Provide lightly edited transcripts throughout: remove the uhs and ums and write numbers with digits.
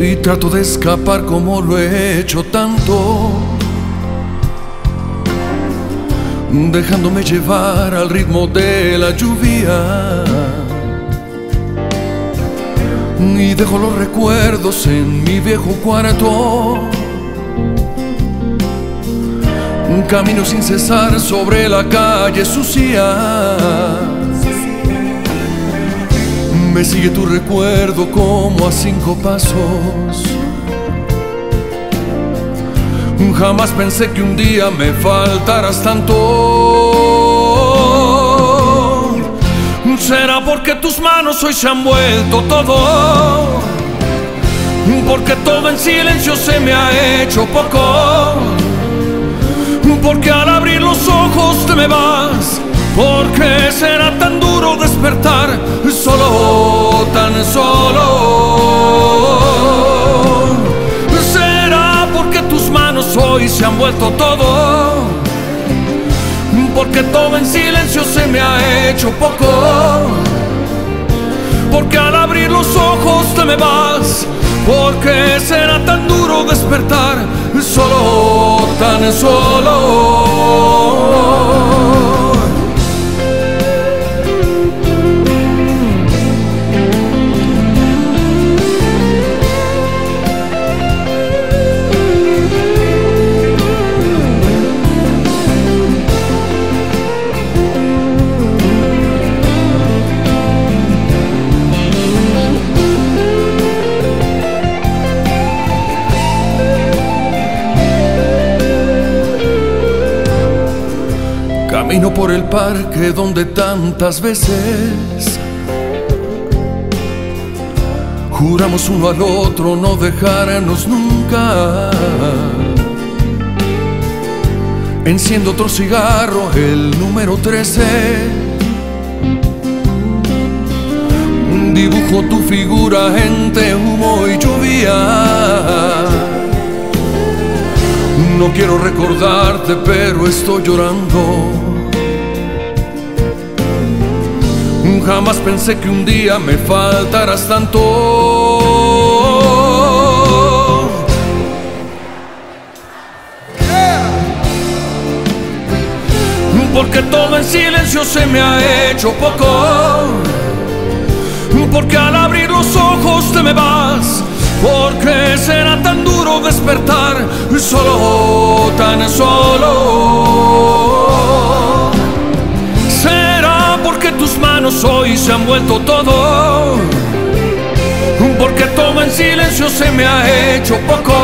y trato de escapar como lo he hecho tanto, dejándome llevar al ritmo de la lluvia, y dejo los recuerdos en mi viejo cuarto. Camino sin cesar sobre la calle sucia, me sigue tu recuerdo como a 5 pasos. Jamás pensé que un día me faltaras tanto. ¿Será porque tus manos hoy se han vuelto todo? Porque todo en silencio se me ha hecho poco. Porque al abrir los ojos te me vas. Porque será tan duro despertar solo, tan solo. Será porque tus manos hoy se han vuelto todo. Porque todo en silencio se me ha hecho poco. Porque al abrir los ojos te me vas. Porque será tan duro despertar solo, tan solo. Camino por el parque donde tantas veces juramos uno al otro no dejarnos nunca. Enciendo otro cigarro, el número 13. Dibujo tu figura entre humo y lluvia. No quiero recordarte, pero estoy llorando. Jamás pensé que un día me faltaras tanto. Porque todo en silencio se me ha hecho poco. Porque al abrir los ojos te me vas. Porque será tan duro despertar solo, tan solo. Será porque tus manos hoy se han vuelto todo. Porque todo en silencio se me ha hecho poco.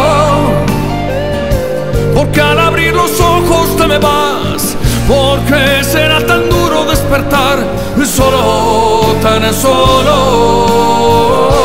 Porque al abrir los ojos te me vas. Porque será tan duro despertar solo, tan solo.